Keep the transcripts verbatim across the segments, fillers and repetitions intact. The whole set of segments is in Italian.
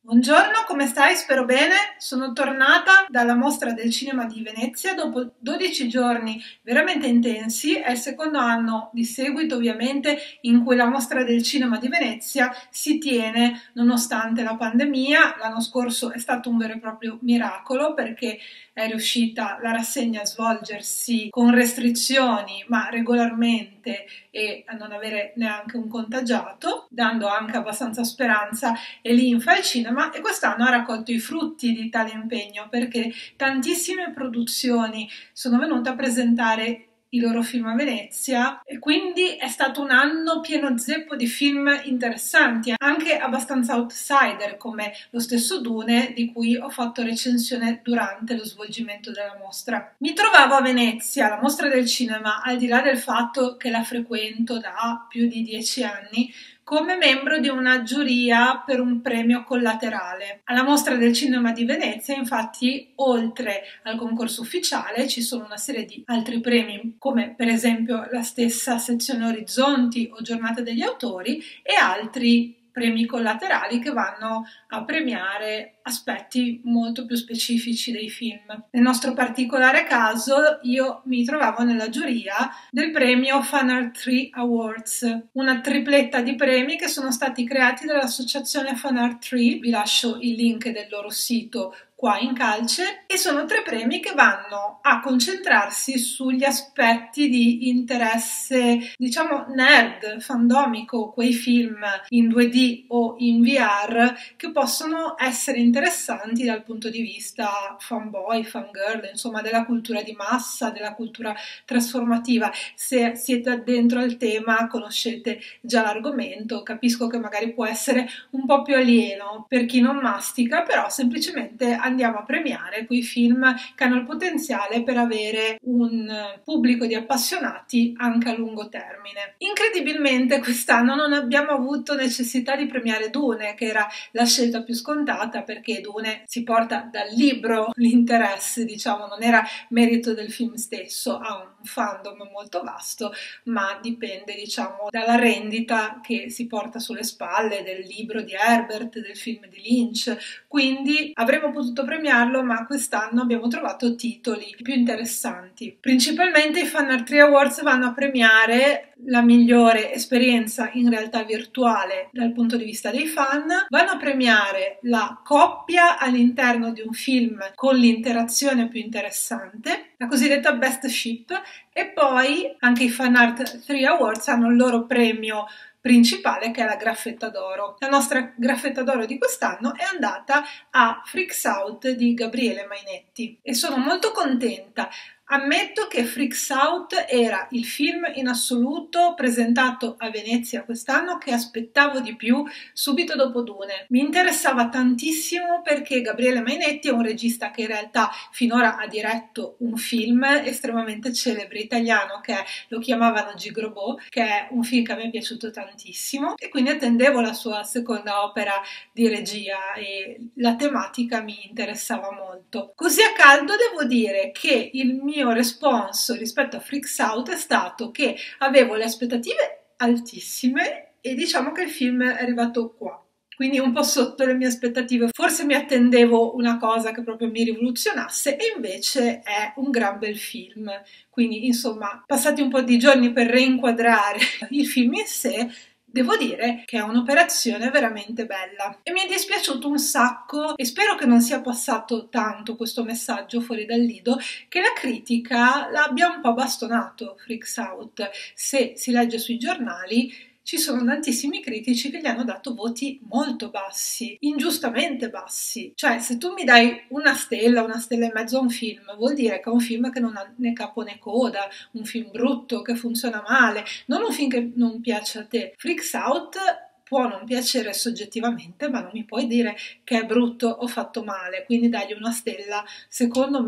Buongiorno, come stai? Spero bene. Sono tornata dalla Mostra del Cinema di Venezia dopo dodici giorni veramente intensi. È il secondo anno di seguito, ovviamente, in cui la Mostra del Cinema di Venezia si tiene nonostante la pandemia. L'anno scorso è stato un vero e proprio miracolo perché è riuscita la rassegna a svolgersi con restrizioni, ma regolarmente, e a non avere neanche un contagiato, dando anche abbastanza speranza e linfa al cinema. E quest'anno ha raccolto i frutti di tale impegno perché tantissime produzioni sono venute a presentare i loro film a Venezia e quindi è stato un anno pieno zeppo di film interessanti, anche abbastanza outsider come lo stesso Dune, di cui ho fatto recensione durante lo svolgimento della mostra. Mi trovavo a Venezia, la Mostra del Cinema, al di là del fatto che la frequento da più di dieci anni, come membro di una giuria per un premio collaterale. Alla Mostra del Cinema di Venezia, infatti, oltre al concorso ufficiale, ci sono una serie di altri premi, come per esempio la stessa sezione Orizzonti o Giornata degli Autori, e altri premi collaterali che vanno a premiare aspetti molto più specifici dei film. Nel nostro particolare caso io mi trovavo nella giuria del premio Fan Art tre Awards, una tripletta di premi che sono stati creati dall'associazione Fan Art tre, vi lascio il link del loro sito qua in calce, e sono tre premi che vanno a concentrarsi sugli aspetti di interesse, diciamo nerd, fandomico, quei film in due D o in V R che possono essere interessanti dal punto di vista fanboy, fangirl, insomma della cultura di massa, della cultura trasformativa. Se siete dentro al tema, conoscete già l'argomento, capisco che magari può essere un po' più alieno per chi non mastica, però semplicemente andiamo a premiare quei film che hanno il potenziale per avere un pubblico di appassionati anche a lungo termine. Incredibilmente quest'anno non abbiamo avuto necessità di premiare Dune, che era la scelta più scontata, perché Dune si porta dal libro l'interesse, diciamo, non era merito del film stesso, ha un fandom molto vasto, ma dipende, diciamo, dalla rendita che si porta sulle spalle del libro di Herbert, del film di Lynch. Quindi avremmo potuto premiarlo, ma quest'anno abbiamo trovato titoli più interessanti. Principalmente i Fan Art tre Awards vanno a premiare la migliore esperienza in realtà virtuale dal punto di vista dei fan, vanno a premiare la coppia all'interno di un film con l'interazione più interessante, la cosiddetta Best Ship, e poi anche i Fan Art tre Awards hanno il loro premio principale, che è la Graffetta d'Oro. La nostra Graffetta d'Oro di quest'anno è andata a Freaks Out di Gabriele Mainetti e sono molto contenta. Ammetto che Freaks Out era il film in assoluto presentato a Venezia quest'anno che aspettavo di più subito dopo Dune. Mi interessava tantissimo perché Gabriele Mainetti è un regista che in realtà finora ha diretto un film estremamente celebre italiano che è Lo chiamavano Gigrobò, che è un film che a me è piaciuto tantissimo, e quindi attendevo la sua seconda opera di regia e la tematica mi interessava molto. Così a caldo devo dire che il mio Il mio responso rispetto a Freaks Out è stato che avevo le aspettative altissime e diciamo che il film è arrivato qua, quindi un po' sotto le mie aspettative. Forse mi attendevo una cosa che proprio mi rivoluzionasse e invece è un gran bel film. Quindi insomma, passati un po' di giorni per reinquadrare il film in sé, devo dire che è un'operazione veramente bella e mi è dispiaciuto un sacco, e spero che non sia passato tanto questo messaggio fuori dal Lido, che la critica l'abbia un po' bastonato Freaks Out. Se si legge sui giornali ci sono tantissimi critici che gli hanno dato voti molto bassi, ingiustamente bassi. Cioè, se tu mi dai una stella, una stella e mezzo a un film, vuol dire che è un film che non ha né capo né coda, un film brutto, che funziona male, non un film che non piace a te. Freaks Out può non piacere soggettivamente, ma non mi puoi dire che è brutto o fatto male, quindi dagli una stella, secondo me,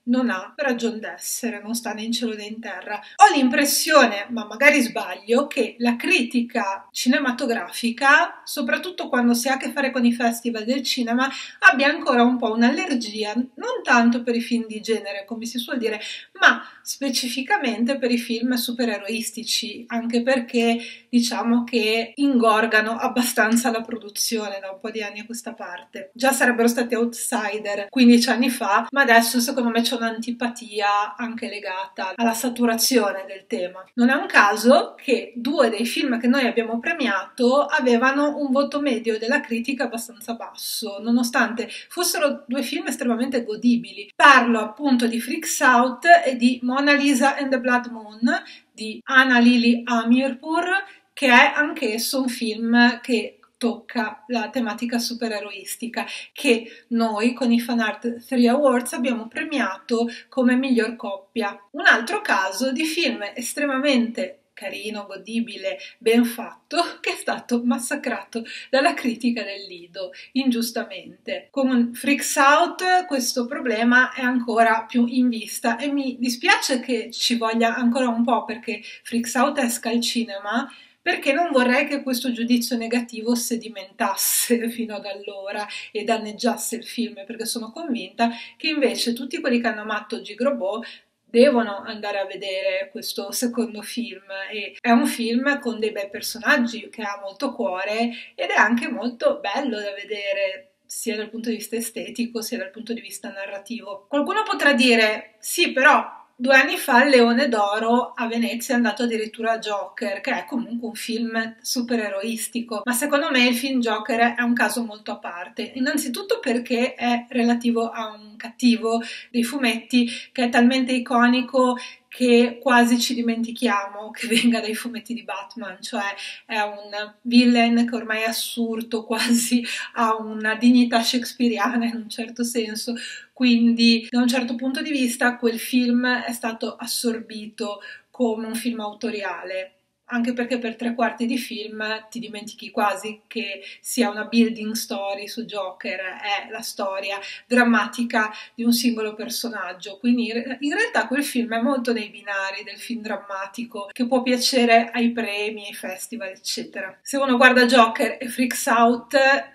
non ha ragion d'essere, non sta né in cielo né in terra. Ho l'impressione, ma magari sbaglio, che la critica cinematografica, soprattutto quando si ha a che fare con i festival del cinema, abbia ancora un po' un'allergia, non tanto per i film di genere, come si suol dire, ma specificamente per i film supereroistici, anche perché diciamo che ingorgano abbastanza la produzione da un po' di anni a questa parte. Già sarebbero stati outsider quindici anni fa, ma adesso secondo me c'è un'antipatia anche legata alla saturazione del tema. Non è un caso che due dei film che noi abbiamo premiato avevano un voto medio della critica abbastanza basso, nonostante fossero due film estremamente godibili. Parlo appunto di Freaks Out e di Mona Lisa and the Blood Moon di Anna Lily Amirpour, che è anch'esso un film che tocca la tematica supereroistica, che noi con i Fan Art tre Awards abbiamo premiato come miglior coppia. Un altro caso di film estremamente carino, godibile, ben fatto, che è stato massacrato dalla critica del Lido, ingiustamente. Con Freaks Out questo problema è ancora più in vista e mi dispiace che ci voglia ancora un po', perché Freaks Out esca al cinema, perché non vorrei che questo giudizio negativo sedimentasse fino ad allora e danneggiasse il film, perché sono convinta che invece tutti quelli che hanno amato Gigrobot devono andare a vedere questo secondo film, e è un film con dei bei personaggi, che ha molto cuore ed è anche molto bello da vedere, sia dal punto di vista estetico sia dal punto di vista narrativo. Qualcuno potrà dire sì, però due anni fa il Leone d'Oro a Venezia è andato addirittura a Joker, che è comunque un film supereroistico, ma secondo me il film Joker è un caso molto a parte, innanzitutto perché è relativo a un cattivo dei fumetti che è talmente iconico che quasi ci dimentichiamo che venga dai fumetti di Batman, cioè è un villain che ormai è assurdo, quasi ha una dignità shakespeariana in un certo senso, quindi da un certo punto di vista quel film è stato assorbito come un film autoriale, anche perché per tre quarti di film ti dimentichi quasi che sia una building story su Joker, è la storia drammatica di un singolo personaggio, quindi in realtà quel film è molto nei binari del film drammatico che può piacere ai premi, ai festival, eccetera. Se uno guarda Joker e Freaks Out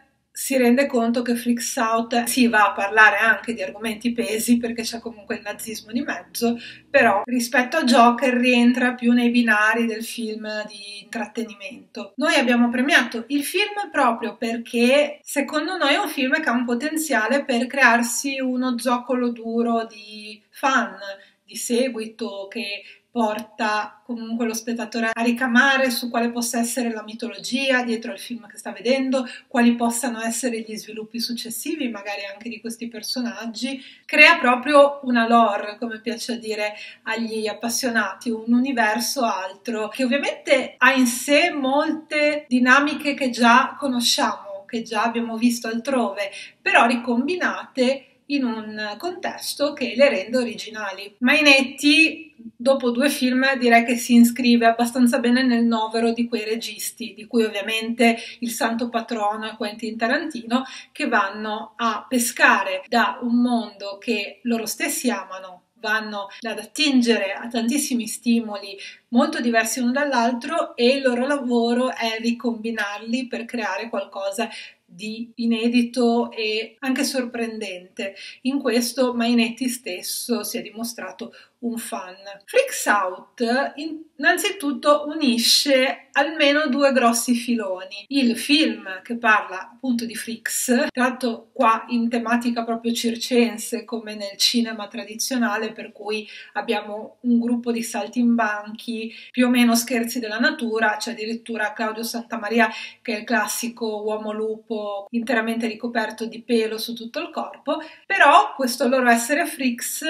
si rende conto che Freaks Out si va a parlare anche di argomenti pesi, perché c'è comunque il nazismo di mezzo, però rispetto a Joker rientra più nei binari del film di intrattenimento. Noi abbiamo premiato il film proprio perché secondo noi è un film che ha un potenziale per crearsi uno zoccolo duro di fan, di seguito, che porta comunque lo spettatore a ricamare su quale possa essere la mitologia dietro al film che sta vedendo, quali possano essere gli sviluppi successivi, magari anche di questi personaggi. Crea proprio una lore, come piace dire agli appassionati, un universo altro, che ovviamente ha in sé molte dinamiche che già conosciamo, che già abbiamo visto altrove, però ricombinate in un contesto che le rende originali. Mainetti, dopo due film, direi che si iscrive abbastanza bene nel novero di quei registi, di cui ovviamente il santo patrono è Quentin Tarantino, che vanno a pescare da un mondo che loro stessi amano, vanno ad attingere a tantissimi stimoli molto diversi uno dall'altro, e il loro lavoro è ricombinarli per creare qualcosa di inedito e anche sorprendente. In questo Mainetti stesso si è dimostrato un fan. Freaks Out innanzitutto unisce almeno due grossi filoni. Il film che parla appunto di freaks, tratto qua in tematica proprio circense come nel cinema tradizionale, per cui abbiamo un gruppo di saltimbanchi, più o meno scherzi della natura, c'è addirittura Claudio Santamaria che è il classico uomo lupo interamente ricoperto di pelo su tutto il corpo, però questo loro essere freaks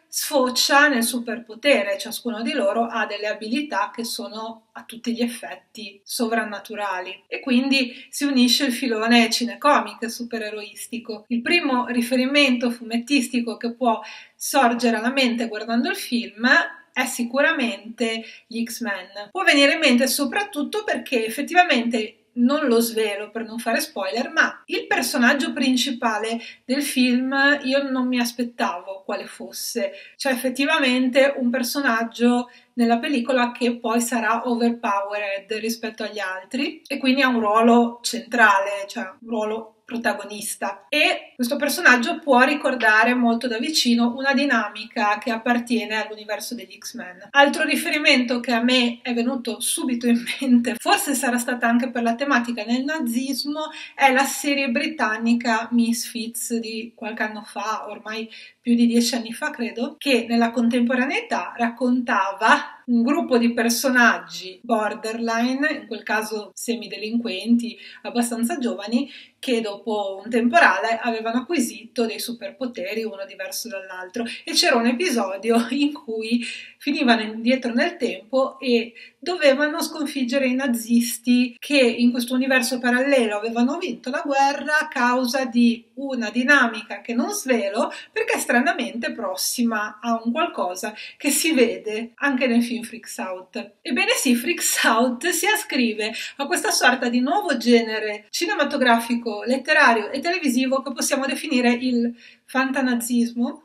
sfocia nel superpotere, ciascuno di loro ha delle abilità che sono a tutti gli effetti sovrannaturali, e quindi si unisce il filone cinecomico supereroistico. Il primo riferimento fumettistico che può sorgere alla mente guardando il film è sicuramente gli X-Men. Può venire in mente soprattutto perché effettivamente non lo svelo per non fare spoiler, ma il personaggio principale del film io non mi aspettavo quale fosse, cioè effettivamente un personaggio nella pellicola che poi sarà overpowered rispetto agli altri e quindi ha un ruolo centrale, cioè un ruolo protagonista, e questo personaggio può ricordare molto da vicino una dinamica che appartiene all'universo degli X-Men. Altro riferimento che a me è venuto subito in mente, forse sarà stata anche per la tematica del nazismo, è la serie britannica Misfits di qualche anno fa, ormai più di dieci anni fa credo, che nella contemporaneità raccontava un gruppo di personaggi borderline, in quel caso semidelinquenti, abbastanza giovani, che dopo un temporale avevano acquisito dei superpoteri, uno diverso dall'altro, e c'era un episodio in cui finivano indietro nel tempo e dovevano sconfiggere i nazisti che in questo universo parallelo avevano vinto la guerra a causa di una dinamica che non svelo perché è stranamente prossima a un qualcosa che si vede anche nel film Freaks Out. Ebbene sì, Freaks Out si ascrive a questa sorta di nuovo genere cinematografico, letterario e televisivo che possiamo definire il fantanazismo,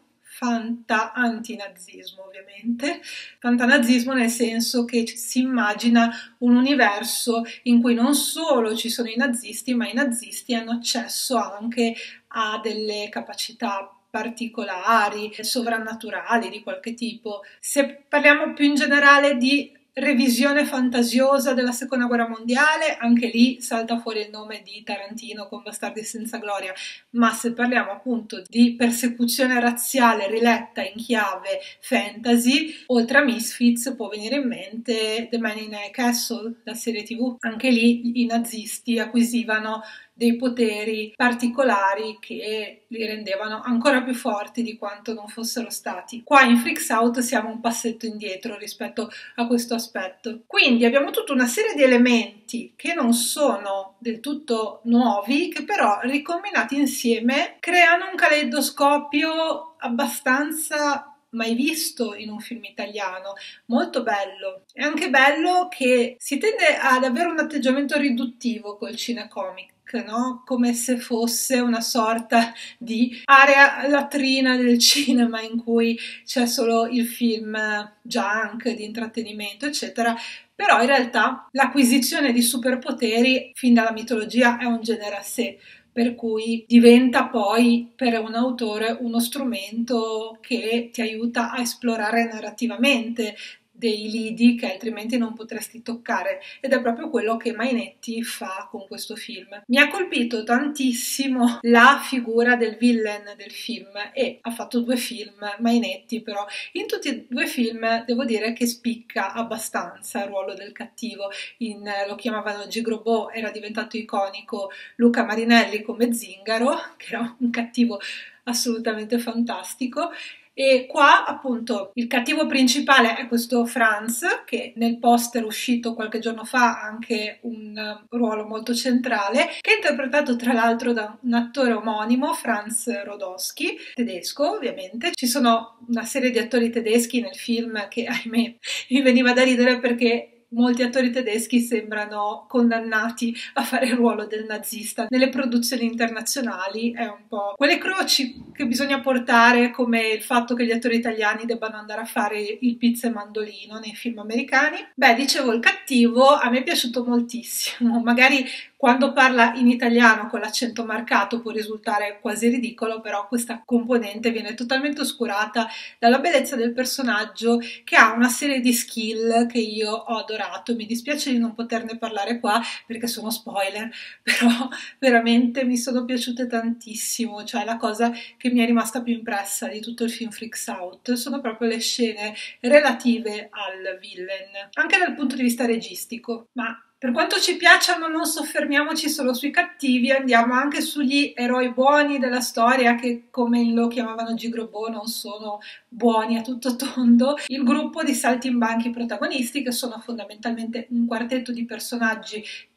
fanta-antinazismo ovviamente, fantanazismo nel senso che si immagina un universo in cui non solo ci sono i nazisti, ma i nazisti hanno accesso anche a delle capacità particolari, sovrannaturali di qualche tipo. Se parliamo più in generale di revisione fantasiosa della seconda guerra mondiale, anche lì salta fuori il nome di Tarantino con Bastardi senza gloria, ma se parliamo appunto di persecuzione razziale riletta in chiave fantasy, oltre a Misfits può venire in mente The Man in High Castle, la serie tv. Anche lì i nazisti acquisivano dei poteri particolari che li rendevano ancora più forti di quanto non fossero stati. Qua in Freaks Out siamo un passetto indietro rispetto a questo aspetto. Quindi abbiamo tutta una serie di elementi che non sono del tutto nuovi, che però ricombinati insieme creano un caleidoscopio abbastanza mai visto in un film italiano, molto bello. È anche bello che si tende ad avere un atteggiamento riduttivo col cinecomic, no? Come se fosse una sorta di area latrina del cinema in cui c'è solo il film junk di intrattenimento, eccetera. Però in realtà l'acquisizione di superpoteri fin dalla mitologia è un genere a sé, per cui diventa poi per un autore uno strumento che ti aiuta a esplorare narrativamente dei lidi che altrimenti non potresti toccare, ed è proprio quello che Mainetti fa con questo film. Mi ha colpito tantissimo la figura del villain del film, e ha fatto due film Mainetti, però in tutti e due film devo dire che spicca abbastanza il ruolo del cattivo. In, lo chiamavano Gigrobò, era diventato iconico Luca Marinelli come Zingaro, che era un cattivo assolutamente fantastico. E qua appunto il cattivo principale è questo Franz, che nel poster uscito qualche giorno fa ha anche un ruolo molto centrale, che è interpretato tra l'altro da un attore omonimo, Franz Rodowski, tedesco ovviamente. Ci sono una serie di attori tedeschi nel film che ahimè mi veniva da ridere perché molti attori tedeschi sembrano condannati a fare il ruolo del nazista nelle produzioni internazionali. È un po' quelle croci che bisogna portare, come il fatto che gli attori italiani debbano andare a fare il pizza e mandolino nei film americani. Beh, dicevo, il cattivo a me è piaciuto moltissimo, magari quando parla in italiano con l'accento marcato può risultare quasi ridicolo, però questa componente viene totalmente oscurata dalla bellezza del personaggio, che ha una serie di skill che io ho adorato. Mi dispiace di non poterne parlare qua perché sono spoiler, però veramente mi sono piaciute tantissimo. Cioè, la cosa che mi è rimasta più impressa di tutto il film Freaks Out sono proprio le scene relative al villain, anche dal punto di vista registico. Ma per quanto ci piacciono, non soffermiamoci solo sui cattivi, andiamo anche sugli eroi buoni della storia, che come lo chiamavano Gigrobò non sono buoni a tutto tondo. Il gruppo di saltimbanchi protagonisti, che sono fondamentalmente un quartetto di personaggi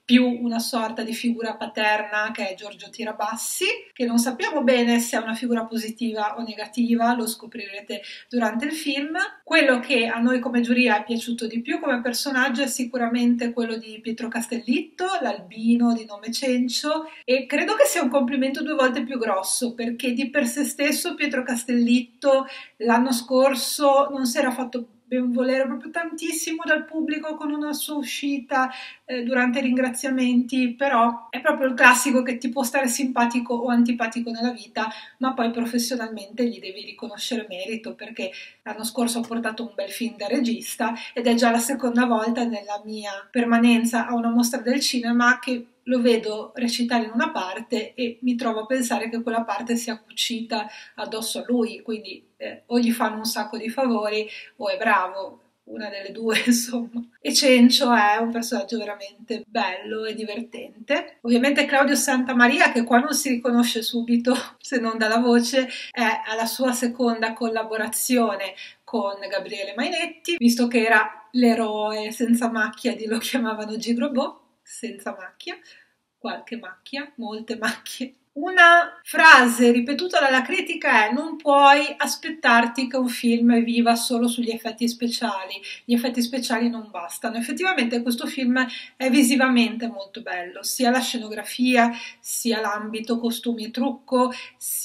più una sorta di figura paterna che è Giorgio Tirabassi, che non sappiamo bene se è una figura positiva o negativa, lo scoprirete durante il film. Quello che a noi come giuria è piaciuto di più come personaggio è sicuramente quello di Pietro Castellitto, l'albino di nome Cencio, e credo che sia un complimento due volte più grosso, perché di per sé stesso Pietro Castellitto l'anno scorso non si era fatto ben volere proprio tantissimo dal pubblico con una sua uscita eh, durante i ringraziamenti, però è proprio il classico che ti può stare simpatico o antipatico nella vita, ma poi professionalmente gli devi riconoscere merito, perché l'anno scorso ha portato un bel film da regista ed è già la seconda volta nella mia permanenza a una mostra del cinema che lo vedo recitare in una parte e mi trovo a pensare che quella parte sia cucita addosso a lui, quindi eh, o gli fanno un sacco di favori o è bravo, una delle due insomma. E Cencio è un personaggio veramente bello e divertente. Ovviamente Claudio Santamaria, che qua non si riconosce subito se non dalla voce, è alla sua seconda collaborazione con Gabriele Mainetti, visto che era l'eroe senza macchia di Lo chiamavano Gigrobot, senza macchia, qualche macchia, molte macchie. Una frase ripetuta dalla critica è: non puoi aspettarti che un film viva solo sugli effetti speciali, gli effetti speciali non bastano. Effettivamente questo film è visivamente molto bello, sia la scenografia, sia l'ambito costumi e trucco,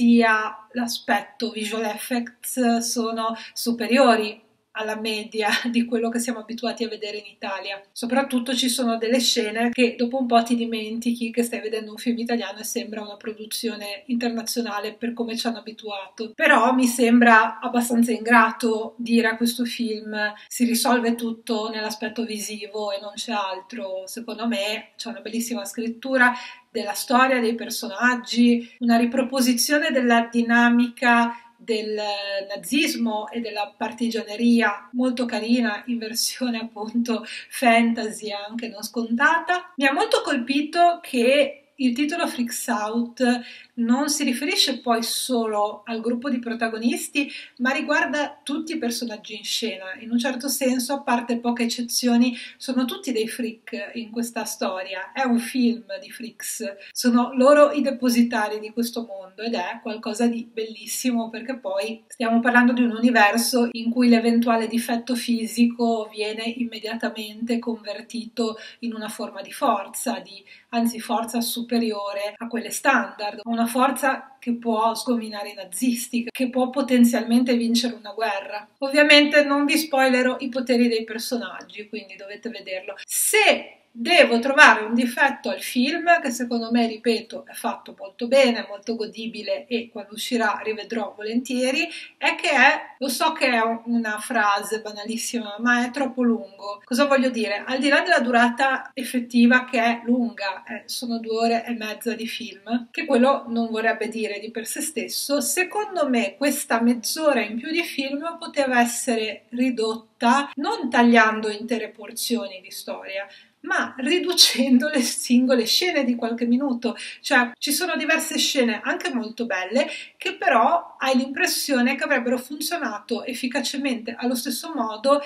sia l'aspetto visual effects sono superiori alla media di quello che siamo abituati a vedere in Italia. Soprattutto ci sono delle scene che dopo un po' ti dimentichi che stai vedendo un film italiano e sembra una produzione internazionale per come ci hanno abituato. Però mi sembra abbastanza ingrato dire a questo film si risolve tutto nell'aspetto visivo e non c'è altro. Secondo me c'è una bellissima scrittura della storia, dei personaggi, una riproposizione della dinamica del nazismo e della partigianeria molto carina in versione appunto fantasy anche non scontata. Mi ha molto colpito che il titolo Freaks Out non si riferisce poi solo al gruppo di protagonisti, ma riguarda tutti i personaggi in scena. In un certo senso, a parte poche eccezioni, sono tutti dei freak in questa storia. È un film di freaks, sono loro i depositari di questo mondo ed è qualcosa di bellissimo, perché poi stiamo parlando di un universo in cui l'eventuale difetto fisico viene immediatamente convertito in una forma di forza, di anzi forza superiore a quelle standard, una forza che può sgominare i nazisti, che può potenzialmente vincere una guerra. Ovviamente non vi spoilerò i poteri dei personaggi, quindi dovete vederlo. Se devo trovare un difetto al film, che secondo me, ripeto, è fatto molto bene, molto godibile e quando uscirà rivedrò volentieri, è che è, lo so che è una frase banalissima, ma è troppo lungo. Cosa voglio dire? Al di là della durata effettiva che è lunga, eh, sono due ore e mezza di film, che quello non vorrebbe dire di per sé stesso, secondo me questa mezz'ora in più di film poteva essere ridotta non tagliando intere porzioni di storia, ma riducendo le singole scene di qualche minuto. Cioè ci sono diverse scene anche molto belle che però hai l'impressione che avrebbero funzionato efficacemente allo stesso modo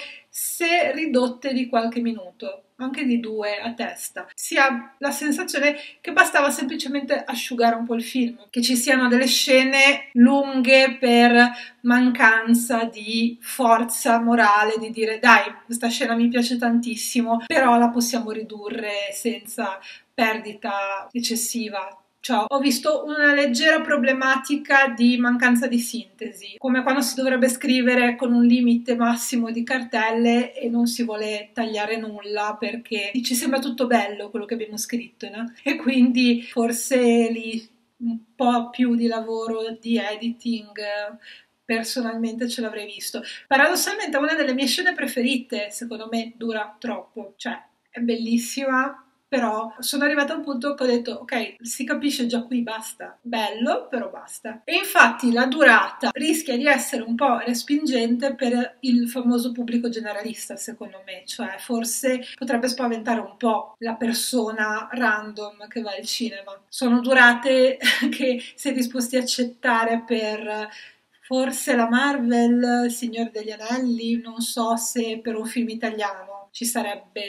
se ridotte di qualche minuto, anche di due a testa. Si ha la sensazione che bastava semplicemente asciugare un po' il film, che ci siano delle scene lunghe per mancanza di forza morale, di dire dai, questa scena mi piace tantissimo, però la possiamo ridurre senza perdita eccessiva. Cioè, ho visto una leggera problematica di mancanza di sintesi, come quando si dovrebbe scrivere con un limite massimo di cartelle e non si vuole tagliare nulla perché ci sembra tutto bello quello che abbiamo scritto, no? E quindi forse lì un po' più di lavoro di editing personalmente ce l'avrei visto. Paradossalmente una delle mie scene preferite, secondo me, dura troppo, cioè è bellissima, però sono arrivata a un punto che ho detto ok, si capisce già qui, basta, bello, però basta. E infatti la durata rischia di essere un po' respingente per il famoso pubblico generalista, secondo me, cioè forse potrebbe spaventare un po' la persona random che va al cinema. Sono durate che sei disposti a accettare per forse la Marvel, Signore degli Anelli, non so se per un film italiano ci sarebbe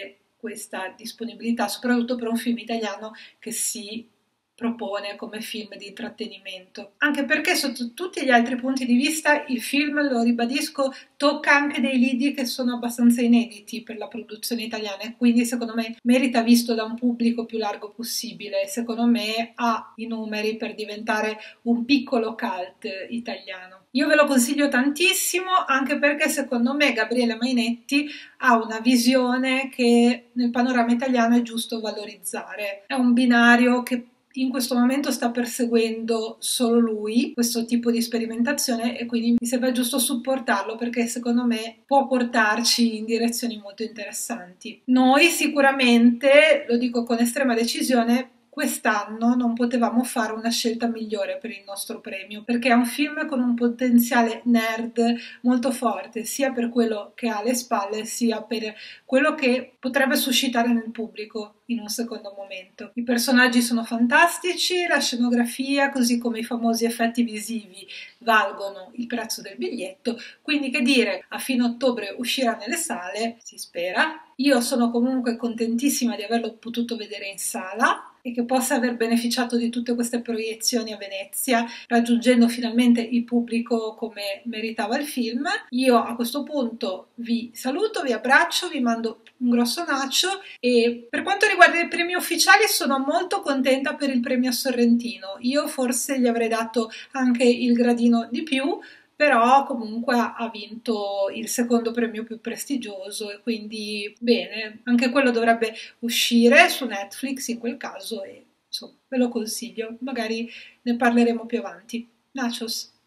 questa disponibilità, soprattutto per un film italiano che si propone come film di intrattenimento. Anche perché sotto tutti gli altri punti di vista il film, lo ribadisco, tocca anche dei lidi che sono abbastanza inediti per la produzione italiana e quindi secondo me merita visto da un pubblico più largo possibile. Secondo me ha i numeri per diventare un piccolo cult italiano. Io ve lo consiglio tantissimo anche perché secondo me Gabriele Mainetti ha una visione che nel panorama italiano è giusto valorizzare. È un binario che in questo momento sta perseguendo solo lui questo tipo di sperimentazione e quindi mi sembra giusto supportarlo perché secondo me può portarci in direzioni molto interessanti. Noi sicuramente, lo dico con estrema decisione, quest'anno non potevamo fare una scelta migliore per il nostro premio perché è un film con un potenziale nerd molto forte sia per quello che ha alle spalle sia per quello che potrebbe suscitare nel pubblico in un secondo momento. I personaggi sono fantastici, la scenografia così come i famosi effetti visivi valgono il prezzo del biglietto, quindi che dire, a fine ottobre uscirà nelle sale, si spera. Io sono comunque contentissima di averlo potuto vedere in sala e che possa aver beneficiato di tutte queste proiezioni a Venezia, raggiungendo finalmente il pubblico come meritava il film. Io a questo punto vi saluto, vi abbraccio, vi mando un grosso nacio e per quanto riguarda i premi ufficiali sono molto contenta per il premio Sorrentino. Io forse gli avrei dato anche il gradino di più, però comunque ha vinto il secondo premio più prestigioso e quindi bene, anche quello dovrebbe uscire su Netflix in quel caso e insomma ve lo consiglio, magari ne parleremo più avanti. Nachos!